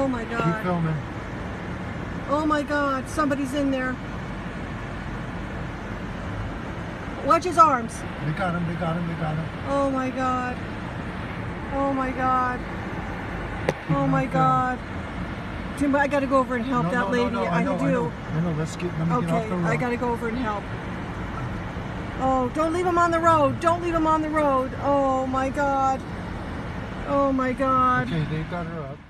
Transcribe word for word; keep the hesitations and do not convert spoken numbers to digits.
Oh my God. Keep filming. Oh my God, somebody's in there. Watch his arms. They got him, they got him, they got him. Oh my God. Oh my God. Keep Oh him my on film. God. Tim, I gotta go over and help No, that no, lady. no, no, I, I know, do. I know, I know. Let's get, let me Okay, get off the road. I gotta go over and help. Oh, don't leave him on the road. Don't leave him on the road. Oh my God. Oh my God. Okay, they got her up.